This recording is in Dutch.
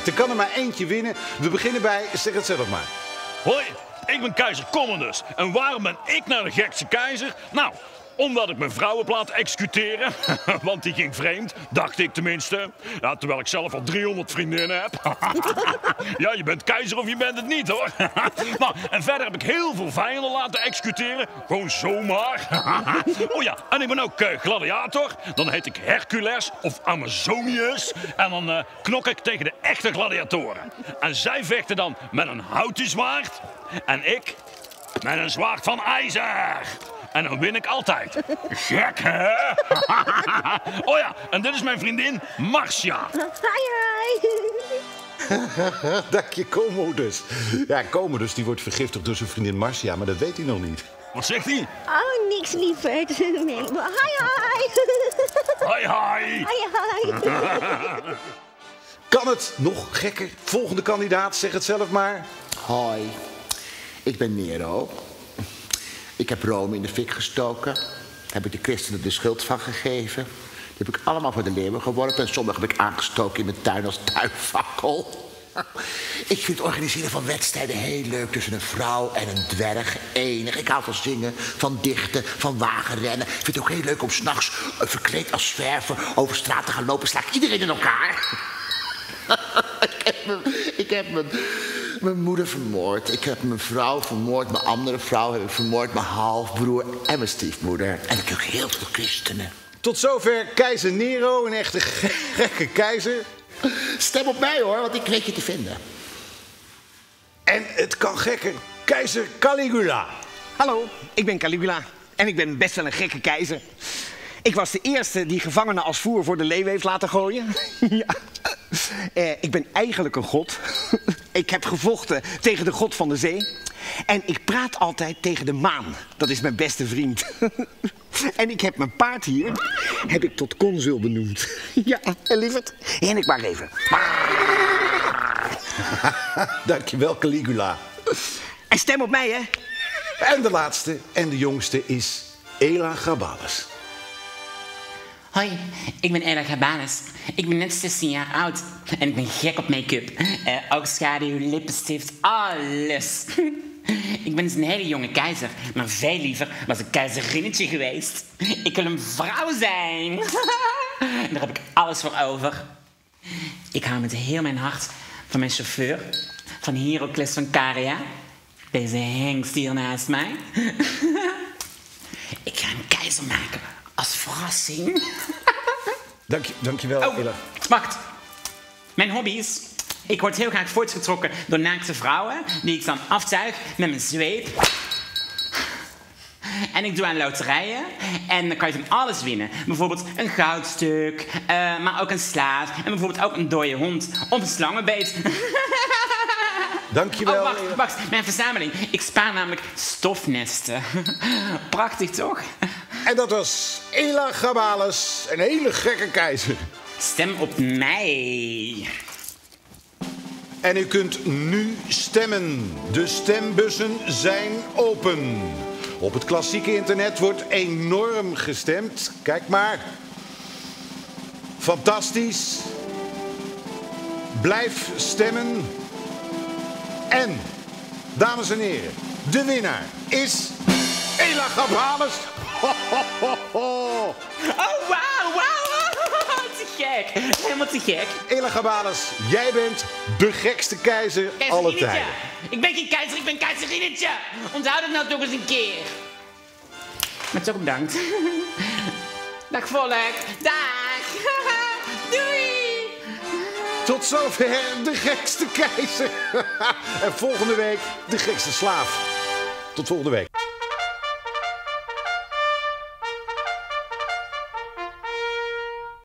Er kan er maar eentje winnen. We beginnen bij, zeg het zelf maar. Hoi, ik ben keizer Commodus. En waarom ben ik nou de gekste keizer? Nou, omdat ik mijn vrouw heb laten executeren. Want die ging vreemd, dacht ik tenminste. Ja, terwijl ik zelf al 300 vriendinnen heb. Ja, je bent keizer of je bent het niet, hoor. Nou, en verder heb ik heel veel vijanden laten executeren. Gewoon zomaar. Oh ja, en ik ben ook gladiator. Dan heet ik Hercules of Amazonius. En dan knok ik tegen de echte gladiatoren. En zij vechten dan met een houten zwaard. En ik met een zwaard van ijzer. En dan win ik altijd. Gek, hè? Oh ja, en dit is mijn vriendin Marcia. Hi. Dank je, Commodus. Ja, Commodus die wordt vergiftigd door zijn vriendin Marcia, maar dat weet hij nog niet. Wat zegt hij? Oh, niks lieverd. Nee, maar hi. Hi, hi. Hi. Kan het nog gekker? Volgende kandidaat, zeg het zelf maar. Hoi, ik ben Nero. Ik heb Rome in de fik gestoken. Daar heb ik de christenen de schuld van gegeven. Die heb ik allemaal voor de leeuwen geworpen. En sommige heb ik aangestoken in mijn tuin als tuinfakkel. Ik vind het organiseren van wedstrijden heel leuk tussen een vrouw en een dwerg. Enig. Ik hou van zingen, van dichten, van wagenrennen. Ik vind het ook heel leuk om 's nachts verkleed als zwerver over straat te gaan lopen. Sla ik iedereen in elkaar. Ik heb mijn moeder vermoord. Ik heb mijn vrouw vermoord. Mijn andere vrouw heb ik vermoord. Mijn halfbroer en mijn stiefmoeder. En ik heb heel veel christenen. Tot zover keizer Nero, een echte gekke keizer. Stem op mij hoor, want ik weet je te vinden. En het kan gekker, keizer Caligula. Hallo, ik ben Caligula en ik ben best wel een gekke keizer. Ik was de eerste die gevangenen als voer voor de leeuw heeft laten gooien. Ja. Ik ben eigenlijk een god. Ik heb gevochten tegen de god van de zee. En ik praat altijd tegen de maan. Dat is mijn beste vriend. En ik heb mijn paard hier heb ik tot consul benoemd. Ja, en lieverd, en ik maar even. Dankjewel, Caligula. En stem op mij, hè. En de laatste en de jongste is Elagabalus. Hoi, ik ben Elagabalus. Ik ben net 16 jaar oud en ik ben gek op make-up. Oogschaduw, lippenstift, alles. Ik ben dus een hele jonge keizer, maar veel liever was ik keizerinnetje geweest. Ik wil een vrouw zijn. En daar heb ik alles voor over. Ik hou met heel mijn hart van mijn chauffeur, van Heracles van Caria. Deze hengst hier naast mij. Ik ga een keizer maken als verrassing. Dankjewel, Ela. Wacht. Mijn hobby's. Ik word heel graag voortgetrokken door naakte vrouwen die ik dan afzuig met mijn zweep. En ik doe aan loterijen en dan kan je van alles winnen. Bijvoorbeeld een goudstuk, maar ook een slaaf en bijvoorbeeld ook een dode hond of een slangenbeet. Dankjewel. Oh, wacht, mijn verzameling. Ik spaar namelijk stofnesten. Prachtig, toch? En dat was Elagabalus, een hele gekke keizer. Stem op mij. En u kunt nu stemmen. De stembussen zijn open. Op het klassieke internet wordt enorm gestemd. Kijk maar. Fantastisch. Blijf stemmen. En, dames en heren, de winnaar is Elagabalus. Oh, wauw. Te gek. Helemaal te gek. Elagabalus, jij bent de gekste keizer aller tijden. Ik ben geen keizer, ik ben keizerinnetje. Onthoud het nou toch eens een keer. Maar toch bedankt. Dag volk. Dag. Doei. Tot zover de gekste keizer. En volgende week de gekste slaaf. Tot volgende week.